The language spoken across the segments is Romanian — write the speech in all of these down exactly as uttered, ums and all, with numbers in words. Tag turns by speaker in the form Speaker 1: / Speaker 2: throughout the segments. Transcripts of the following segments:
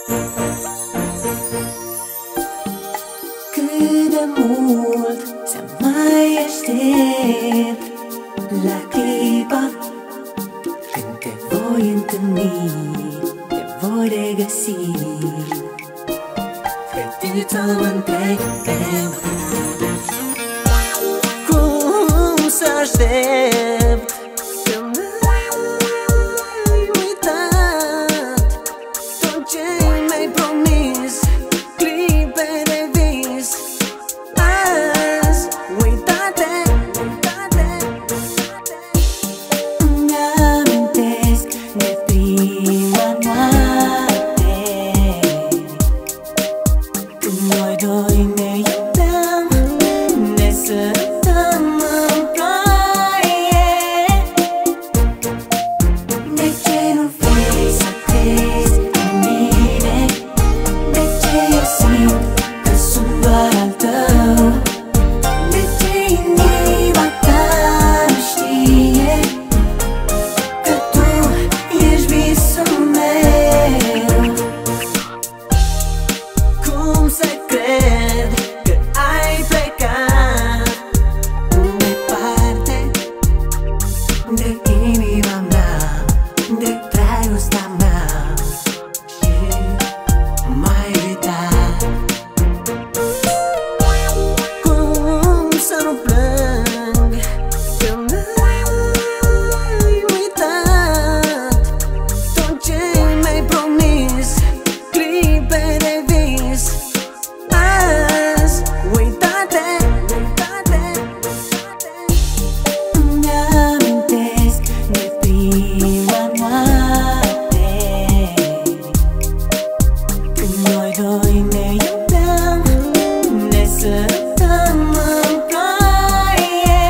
Speaker 1: Cât de mult să mai aștept la clipa când te voi întâlni, te voi regăsi. Fetița, mă întreb cum să aștept când ai uitat tot ce mi-ai promis, clipe de vis. Azi, uitate, uitate. Îmi amintesc de prima noapte când noi doi ne iubeam, ne sărutam în ploaie. De ce nu vrei să crezi în mine? De ce eu simt că sunt doar al tău? De ce inima ta nu știe că tu ești visul meu? Cum să cred că ai plecat departe de inima mea, de dragostea mea și m-ai uitat? Cum să nu plâng când ai uitat tot ce mi-ai promis, clipe de vis. Azi, uitate, uitate. Îmi amintesc de prima noapte când noi doi ne iubeam, ne sărutam în ploaie.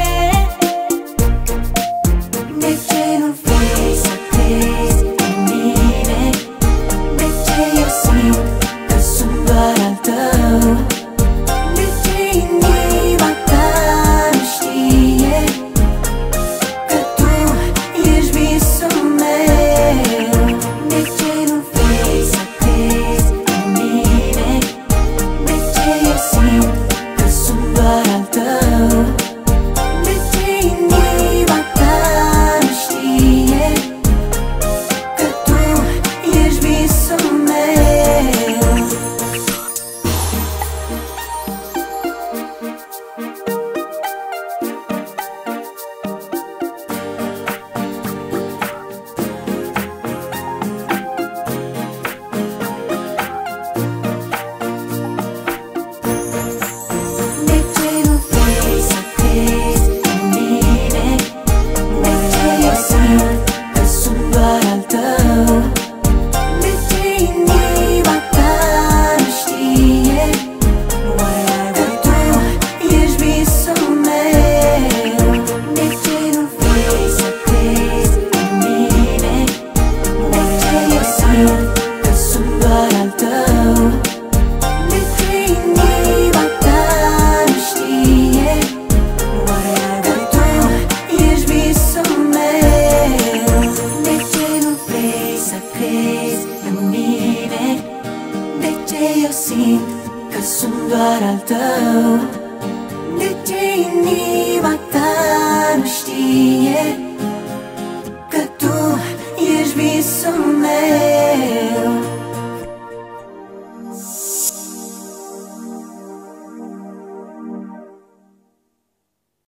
Speaker 1: De ce nu vrei să crezi în mine? De ce eu simt că sunt doar al tău? De ce inima ta nu știe că tu ești visul meu? De ce nu vrei să crezi în mine? De ce eu simt că sunt doar al tău? De ce inima ta nu știe că tu ești visul meu? De ce nu vrei să crezi în mine? De ce eu simt că sunt doar al tău? De ce inima ta nu știe că tu ești visul meu? De ce nu vrei să crezi în mine? De ce eu simt că sunt doar al tău? De ce inima ta nu știe că tu ești visul meu? De ce nu vrei să crezi în mine? De ce eu simt că sunt doar al tău? De ce inima ta nu știe